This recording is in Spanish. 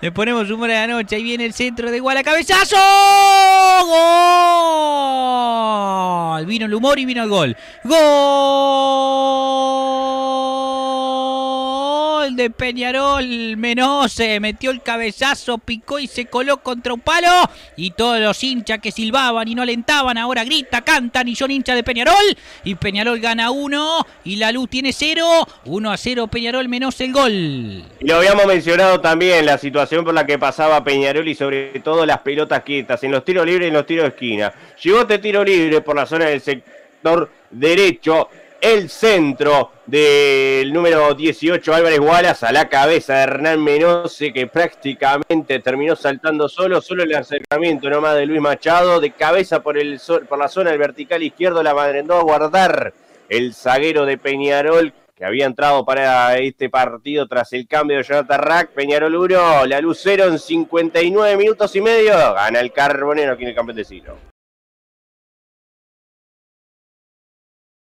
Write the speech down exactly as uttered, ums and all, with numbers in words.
Le ponemos humor a la noche. Ahí viene el centro de Iguala. ¡Cabezazo! ¡Gol! Vino el humor y vino el gol. ¡Gol de Peñarol! Menose metió el cabezazo, picó y se coló contra un palo. Y todos los hinchas que silbaban y no alentaban ahora grita, cantan y son hinchas de Peñarol. Y Peñarol gana uno y la Luz tiene cero. uno a cero Peñarol, Menose el gol. Y lo habíamos mencionado también, la situación por la que pasaba Peñarol y sobre todo las pelotas quietas, en los tiros libres y en los tiros de esquina. Llegó este tiro libre por la zona del sector derecho, el centro del número dieciocho Álvarez Wallace a la cabeza de Hernán Menose, que prácticamente terminó saltando solo, solo el acercamiento nomás de Luis Machado, de cabeza por, el, por la zona del vertical izquierdo, la mandó a guardar el zaguero de Peñarol, que había entrado para este partido tras el cambio de Jonathan Rack. Peñarol uno, la Luz cero en cincuenta y nueve minutos y medio. Gana el Carbonero aquí en el campeón de siglo.